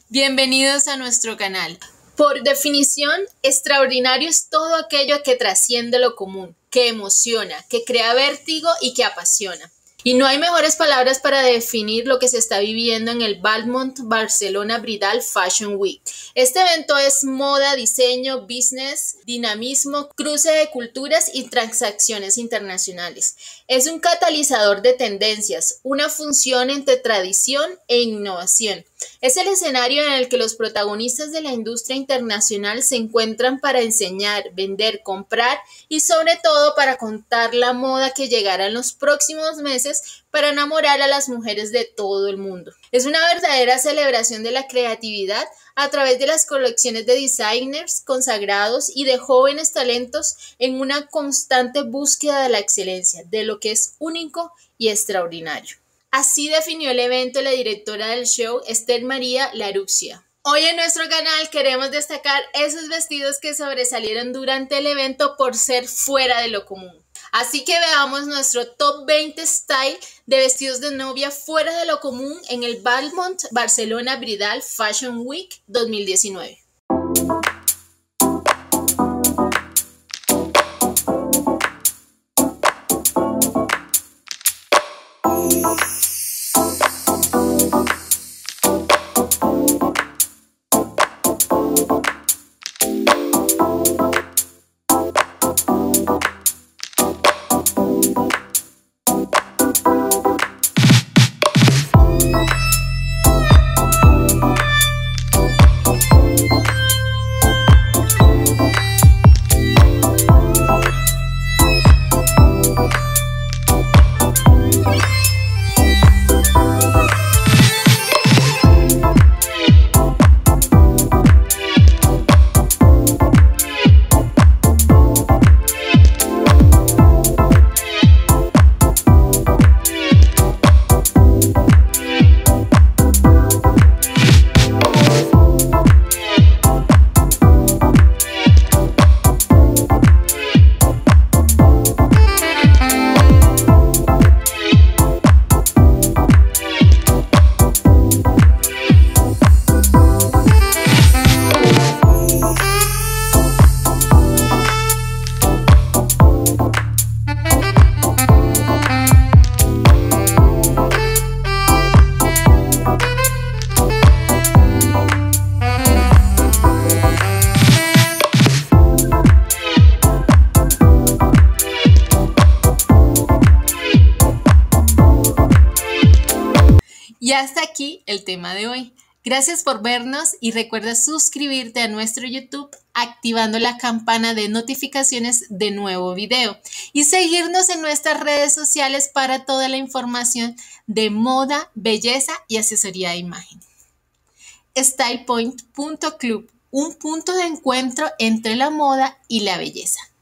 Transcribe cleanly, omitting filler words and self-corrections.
Bienvenidos a nuestro canal. Por definición, extraordinario es todo aquello que trasciende lo común, que emociona, que crea vértigo y que apasiona. Y no hay mejores palabras para definir lo que se está viviendo en el Balmont Barcelona Bridal Fashion Week. Este evento es moda, diseño, business, dinamismo, cruce de culturas y transacciones internacionales. Es un catalizador de tendencias, una función entre tradición e innovación. Es el escenario en el que los protagonistas de la industria internacional se encuentran para enseñar, vender, comprar y sobre todo para contar la moda que llegará en los próximos meses para enamorar a las mujeres de todo el mundo. Es una verdadera celebración de la creatividad a través de las colecciones de designers consagrados y de jóvenes talentos en una constante búsqueda de la excelencia, de lo que es único y extraordinario. Así definió el evento la directora del show, Esther María Laruccia. Hoy en nuestro canal queremos destacar esos vestidos que sobresalieron durante el evento por ser fuera de lo común. Así que veamos nuestro top 20 style de vestidos de novia fuera de lo común en el Balmont Barcelona Bridal Fashion Week 2019. Y hasta aquí el tema de hoy. Gracias por vernos y recuerda suscribirte a nuestro YouTube activando la campana de notificaciones de nuevo video y seguirnos en nuestras redes sociales para toda la información de moda, belleza y asesoría de imagen. StylePoint.club, un punto de encuentro entre la moda y la belleza.